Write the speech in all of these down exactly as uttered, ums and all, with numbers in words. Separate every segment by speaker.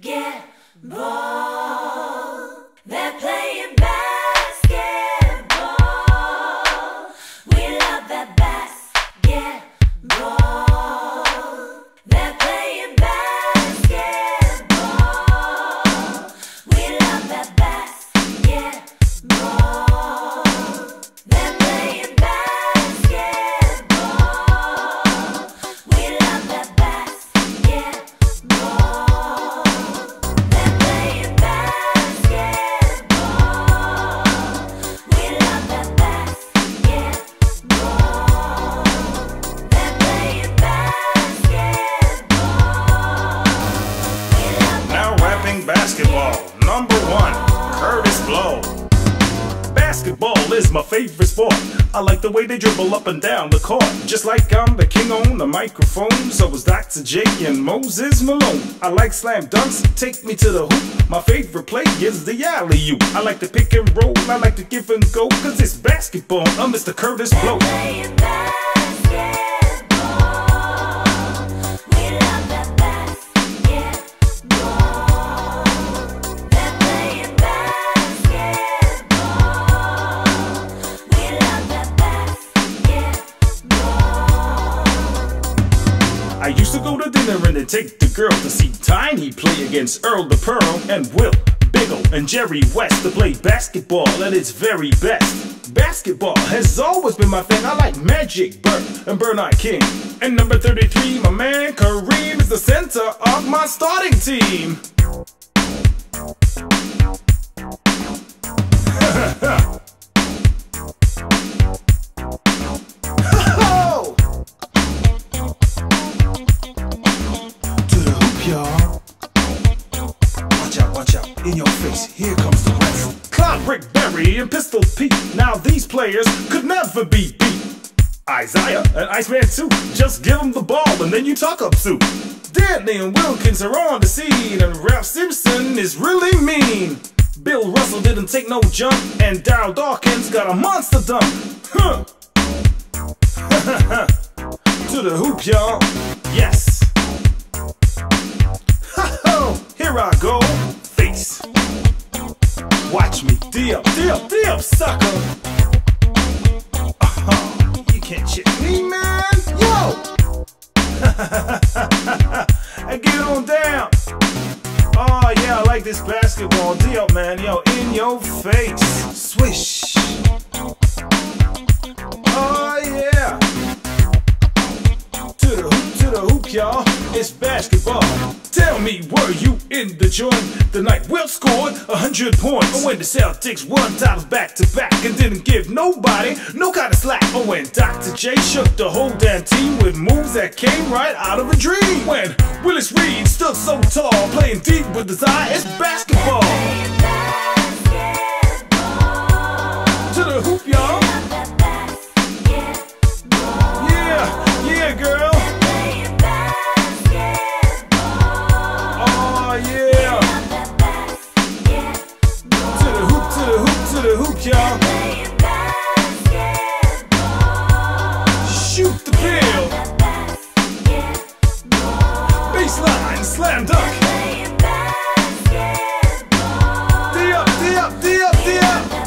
Speaker 1: basketball. They're playing basketball. We love that basketball. They're playing basketball. We love that basketball. They're playing basketball. We love that basketball. They're playing basketball. We love that basketball. They're playing basketball. We love that.
Speaker 2: Now rapping basketball, number one, Kurtis Blow. Basketball is my favorite sport. I like the way they dribble up and down the court. Just like I'm the king on the microphone, so is Doctor J and Moses Malone. I like slam dunks, take me to the hoop. My favorite play is the alley-oop. I like the pick and roll, I like the give and go, cause it's basketball. I'm Mister Kurtis Blow.
Speaker 1: Playing basketball. We love that basketball. They're playing basketball. We love that basketball.
Speaker 2: I used to go to dinner and then take the girl to see Tiny play against Earl the Pearl and Will, Biggle, and Jerry West to play basketball at its very best. Basketball has always been my thing. I like Magic Bird and Bernard King. And number thirty-three, my man Kareem is the center of my starting team. Ho! To the hoop, y'all. Watch out, watch out, in your face, here comes the rest. Cloud Rick Berry and Pistol Pete, now these players could never be beat. Isaiah and Iceman too, just give them the ball and then you talk up soup. Danny and Wilkins are on the scene and Ralph Simpson is really mean. Bill Russell didn't take no jump and Darryl Dawkins got a monster dunk. Huh. To the hoop, y'all. Yes. Ho-ho, here I go. Face. Watch me. D-up, D-up, D-up, sucker. Uh-huh. You can't chip me, man. Yo. And get on down. Oh, yeah, I like this basketball. D-up, man. Yo, in your face. Swish. Oh, yeah. To the hoop, to the hoop, y'all. It's basketball. Tell me, were you in the joint the night Will scored a hundred points? Or when the Celtics won titles back to back and didn't give nobody no kind of slack? Or when Doctor J shook the whole damn team with moves that came right out of a dream? When Willis Reed stood so tall, playing deep with his eye, it's basketball.
Speaker 1: Playing basketball.
Speaker 2: To the hoop, y'all.
Speaker 1: We love that basketball.
Speaker 2: Yeah, yeah, girl.
Speaker 1: Playing basketball.
Speaker 2: Oh, yeah.
Speaker 1: Love that basketball.
Speaker 2: To the hoop, to the hoop, to the hoop, y'all.
Speaker 1: Playing basketball.
Speaker 2: Shoot the pill.
Speaker 1: That basketball.
Speaker 2: Baseline, slam dunk.
Speaker 1: Playing basketball.
Speaker 2: D-up, D-up, D-up, D-up.
Speaker 1: That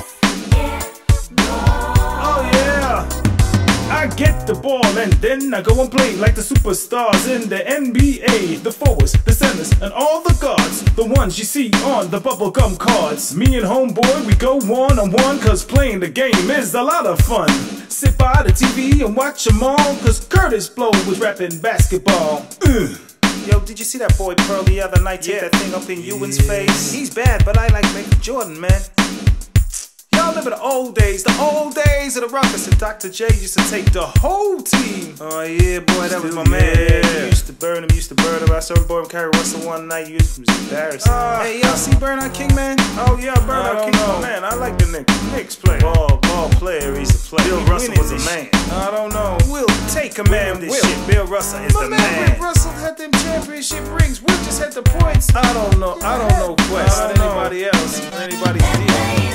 Speaker 1: basketball.
Speaker 2: Oh yeah. I get the ball and then I go and play like the superstars in the N B A. The forwards, the centers, and all the guards. The ones you see on the bubblegum cards. Me and homeboy, we go one on one, cause playing the game is a lot of fun. Sit by the T V and watch them all, cause Kurtis Blow was rapping basketball. Ugh.
Speaker 3: Yo, did you see that boy Pearl the other night take
Speaker 2: Yeah.
Speaker 3: that thing up in Ewan's face? He's bad, but I like Michael Jordan, man. Y'all remember the old days, the old days of the Rockets, and Doctor J used to take the whole team. Oh yeah, boy, that was my man.
Speaker 2: Yeah.
Speaker 3: He used to burn him, used to burn him. I saw boy Carrie Russell one night. He was embarrassing.
Speaker 2: Uh,
Speaker 3: hey, y'all see Bernard King, man?
Speaker 2: Oh yeah,
Speaker 3: I
Speaker 2: Bernard
Speaker 3: don't
Speaker 2: King,
Speaker 3: know.
Speaker 2: man. I like the Knicks. Knicks player.
Speaker 3: Ball, ball player, he's a player.
Speaker 2: Bill
Speaker 3: He
Speaker 2: Russell
Speaker 3: winning
Speaker 2: was a
Speaker 3: this
Speaker 2: man.
Speaker 3: shit.
Speaker 2: I don't know.
Speaker 3: Will take command of this
Speaker 2: Will.
Speaker 3: shit. Bill Russell is
Speaker 2: My
Speaker 3: the
Speaker 2: man,
Speaker 3: man.
Speaker 2: Rick
Speaker 3: Russell had them championship rings. Will just had the points.
Speaker 2: I don't know. I don't know Quest.
Speaker 3: I don't know.
Speaker 2: Anybody else? Anybody's deal.
Speaker 1: Playing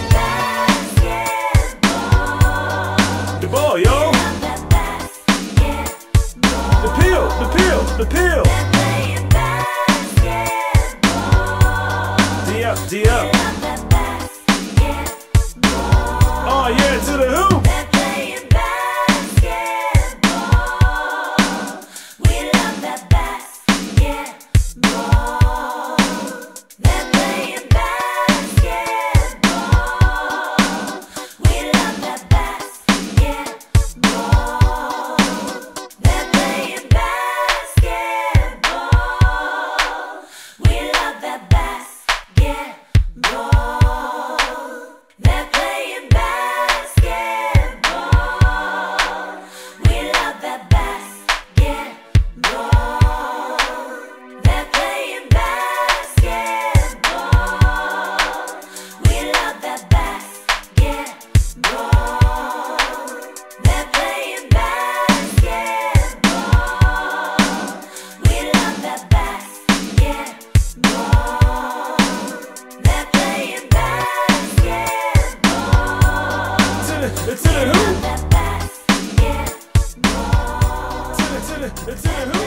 Speaker 1: basketball.
Speaker 2: The ball, yo.
Speaker 1: Love that basketball.
Speaker 2: The pill. The pill. The pill.
Speaker 1: Playing basketball.
Speaker 2: to the who?
Speaker 1: That basketball.
Speaker 2: To the, to the, to the who?